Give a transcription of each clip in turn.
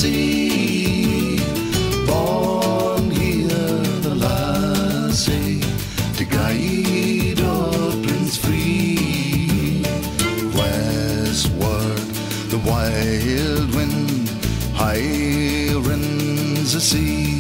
sea. Born here the lassie to guide our prince free. Westward the wild wind high rends the sea,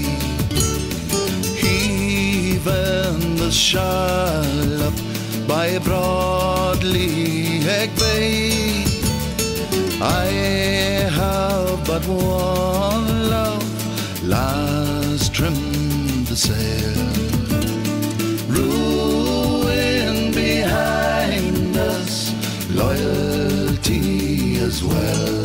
heaving the shallop by Broadly Bay. I have but one love, last trimmed the sail. Ruin behind us, loyalty as well.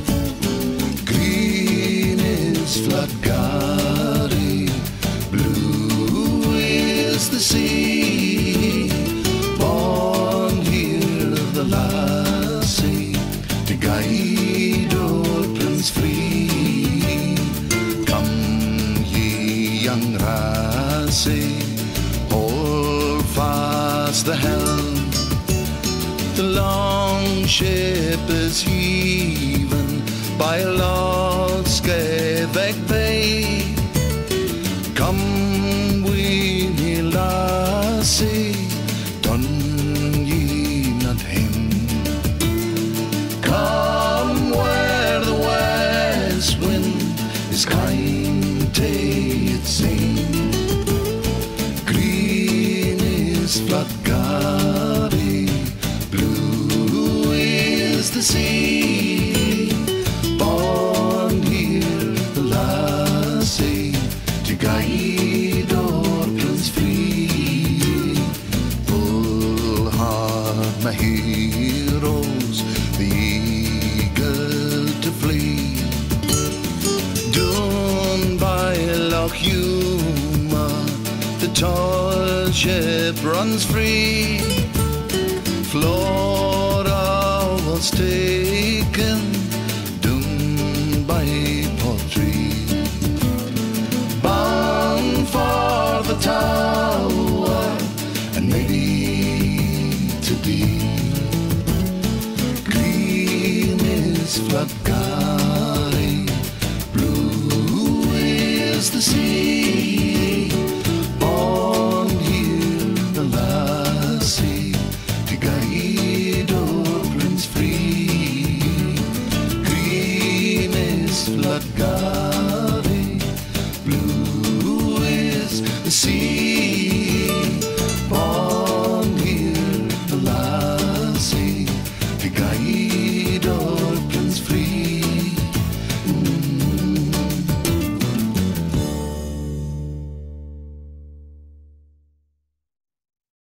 Green is flat Garry, blue is the sea. Born here the lassie to guide our prince free. Come ye young lassie, hold fast the helm. The long ship is heaving by Lord Skevek Bay. Come we me lassie, done ye not him. Come where the west wind is kind to it sing. Green is flat Garry, blue is the sea. Born here the lassie to guide our prince free. Full heart my heroes, the eagle to flee. Done by Loch Humor, the tall ship runs free. Flora was taken, doomed by Portree. Bound for the Tower and maybe to be. Green is flat Garry, blue is the sea. Born here the lassie to guide our prince free. Green is flat Garry, blue is the sea.